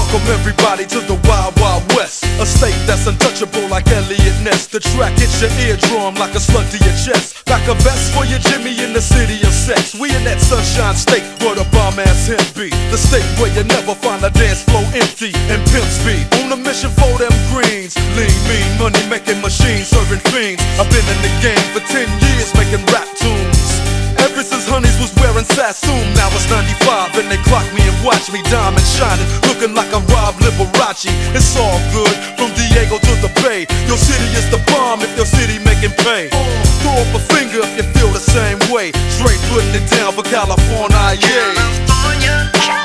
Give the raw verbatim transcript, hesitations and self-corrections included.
Welcome everybody to the Wild Wild West, a state that's untouchable like Elliot Ness. The track hits your eardrum like a slug to your chest. Pack a vest for your Jimmy in the city of sex. We in that sunshine state where the bomb ass hemp be. The state where you never find a dance floor empty and pimp speed. On a mission for them greens. Lean, mean, money making machines, serving fiends. I've been in the game for ten years making rap tunes. Ever since Honeys was wearing Sassoon. Now it's ninety-five and they clock me and watch me diamond shining, looking like I'm Rob Liberace. It's all good from Diego to the Bay. Your city is the bomb if your city making pay. Throw up a finger if you feel the same way. Straight putting it down for California, yeah. California.